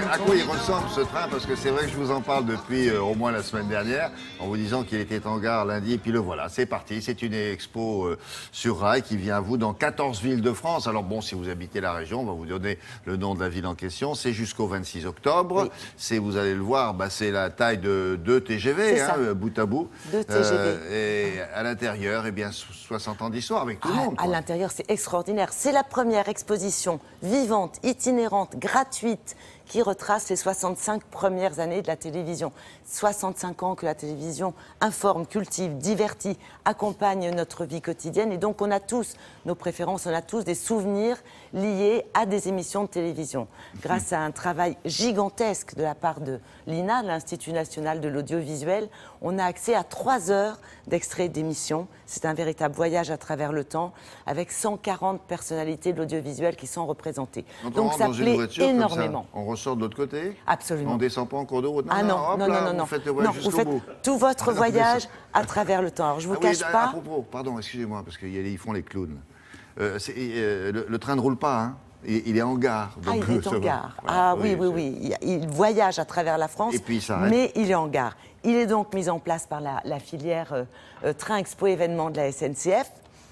À quoi il ressemble ce train? Parce que c'est vrai que je vous en parle depuis au moins la semaine dernière, en vous disant qu'il était en gare lundi, et puis le voilà, c'est parti. C'est une expo sur rail qui vient à vous dans 14 villes de France. Alors bon, si vous habitez la région, on va vous donner le nom de la ville en question. C'est jusqu'au 26 octobre. Oui. C'est, vous allez le voir, bah, c'est la taille de 2 TGV, hein, bout à bout. 2 TGV. Et à l'intérieur, eh bien, 60 ans d'histoire avec tout le monde. À l'intérieur, c'est extraordinaire. C'est la première exposition vivante, itinérante, gratuite, qui retrace les 65 premières années de la télévision. 65 ans que la télévision informe, cultive, divertit, accompagne notre vie quotidienne. Et donc, on a tous nos préférences, on a tous des souvenirs liés à des émissions de télévision. Grâce à un travail gigantesque de la part de l'INA, l'Institut national de l'audiovisuel, on a accès à 3 heures d'extraits d'émissions. C'est un véritable voyage à travers le temps, avec 140 personnalités de l'audiovisuel qui sont représentées. Donc ça plaît énormément. On ressort de l'autre côté? Absolument. On ne descend pas en cours de route? Non, non. Vous faites le voyage jusqu'au bout. Tout votre voyage à travers le temps. Alors, je ne vous cache pas... À propos, pardon, excusez-moi, parce qu'ils font les clowns. Le train ne roule pas, hein? Il est en gare. Donc il est en gare. Voilà. Oui. Il voyage à travers la France, et puis il s'arrête. Mais il est en gare. Il est donc mis en place par la filière Train Expo événements de la SNCF,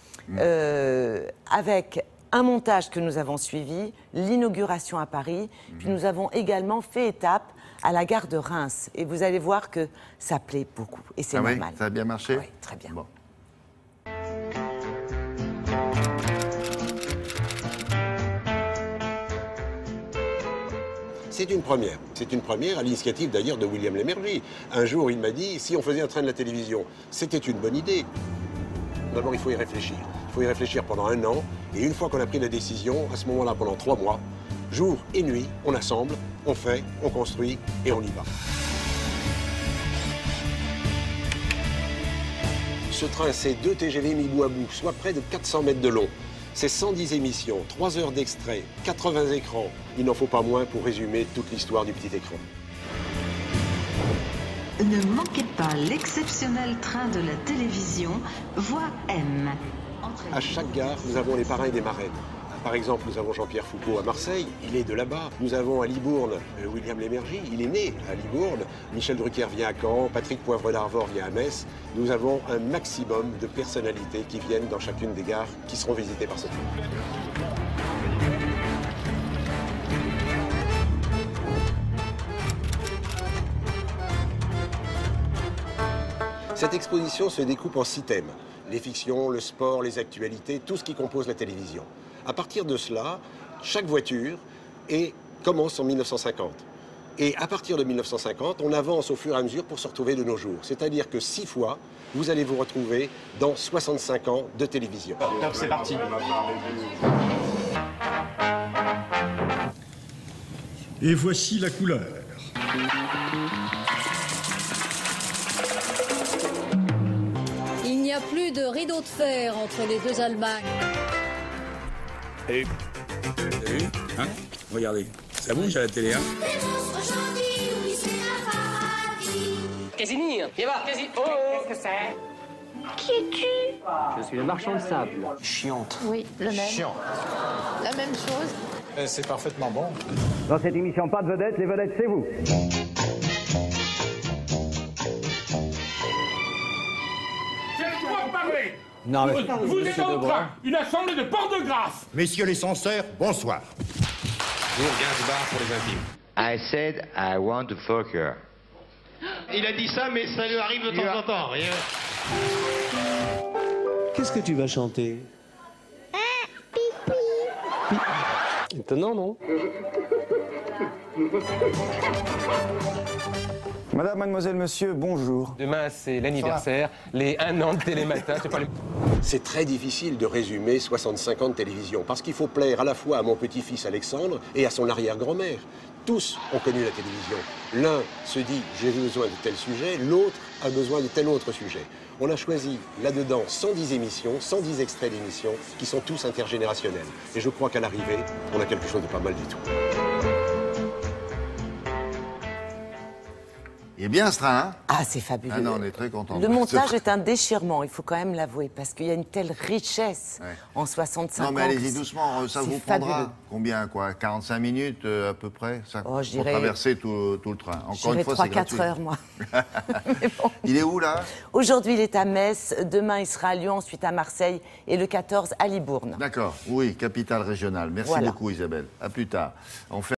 avec un montage que nous avons suivi, l'inauguration à Paris, puis nous avons également fait étape à la gare de Reims. Et vous allez voir que ça plaît beaucoup, et c'est normal. Ça a bien marché? Oui, très bien. Bon. C'est une première. C'est une première à l'initiative d'ailleurs de William Lémergie. Un jour, il m'a dit, si on faisait un train de la télévision, c'était une bonne idée. D'abord, il faut y réfléchir. Il faut y réfléchir pendant 1 an. Et une fois qu'on a pris la décision, à ce moment-là, pendant 3 mois, jour et nuit, on assemble, on fait, on construit et on y va. Ce train, c'est 2 TGV mis bout à bout, soit près de 400 mètres de long. C'est 110 émissions, 3 heures d'extrait, 80 écrans. Il n'en faut pas moins pour résumer toute l'histoire du petit écran. Ne manquez pas l'exceptionnel train de la télévision, voie M. À chaque gare, nous avons les parrains et des marraines. Par exemple, nous avons Jean-Pierre Foucault à Marseille, il est de là-bas. Nous avons à Libourne William Lémergie, il est né à Libourne. Michel Drucker vient à Caen, Patrick Poivre d'Arvor vient à Metz. Nous avons un maximum de personnalités qui viennent dans chacune des gares qui seront visitées par ce train. Cette exposition se découpe en 6 thèmes. Les fictions, le sport, les actualités, tout ce qui compose la télévision. À partir de cela, chaque voiture commence en 1950. Et à partir de 1950, on avance au fur et à mesure pour se retrouver de nos jours. C'est-à-dire que 6 fois, vous allez vous retrouver dans 65 ans de télévision. Donc c'est parti. Et voici la couleur. Il n'y a plus de rideau de fer entre les 2 Allemagnes. Et t'as vu, hein? Regardez, ça bouge à la télé, hein? Casimir, viens voir, Casimir. Oh, qu'est-ce que c'est? Qui es-tu? Je suis le marchand de sable. Chiante. Oui, le même. Chiant. La même chose. C'est parfaitement bon. Dans cette émission, pas de vedettes, les vedettes, c'est vous. Non, mais vous êtes en train, une assemblée de porte-de-grâce. Messieurs les censeurs, bonsoir. Pour Gainsbourg pour les intimes. I said I want to fuck her. Il a dit ça, mais ça lui arrive de temps en temps. Rien. Qu'est-ce que tu vas chanter? Pipi. Étonnant, non? Madame, mademoiselle, monsieur, bonjour. Demain, c'est l'anniversaire, les 1 an de Télématin. C'est très difficile de résumer 65 ans de télévision, parce qu'il faut plaire à la fois à mon petit-fils Alexandre et à son arrière-grand-mère. Tous ont connu la télévision. L'un se dit « j'ai besoin de tel sujet », l'autre a besoin de tel autre sujet. On a choisi là-dedans 110 émissions, 110 extraits d'émissions, qui sont tous intergénérationnels. Et je crois qu'à l'arrivée, on a quelque chose de pas mal du tout. Il est bien ce train, hein? Ah, c'est fabuleux. Ah non, on est très contents. Le montage est un déchirement, il faut quand même l'avouer, parce qu'il y a une telle richesse en 65 ans. Non, mais allez-y doucement, ça vous prendra fabuleux. combien, quoi? 45 minutes à peu près, ça, Oh, je pour dirais... traverser tout le train. Encore une fois, c'est gratuit. 3-4 heures, moi. Mais bon. Il est où, là? Aujourd'hui, il est à Metz, demain, il sera à Lyon, ensuite à Marseille, et le 14 à Libourne. D'accord, oui, capitale régionale. Merci beaucoup, Isabelle. À plus tard. On fait